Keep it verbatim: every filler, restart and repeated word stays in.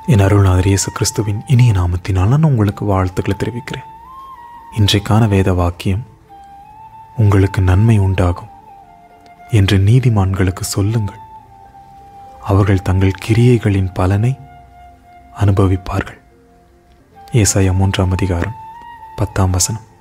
என் அருள்நாதர் இயேசு கிறிஸ்துவின் இனிய நாமத்தினால் நான் உங்களுக்கு வாழ்த்துக்களை தெரிவிக்கிறேன். இன்றைக்கான வேத வாக்கியம், உங்களுக்கு நன்மை உண்டாகும் என்று நீதிமான்களுக்கு சொல்லுங்கள், அவர்கள் தங்கள் கிரியைகளின் பலனை அனுபவிப்பார்கள். ஏசாயா மூன்றாம் அதிகாரம் பத்தாம் வசனம்.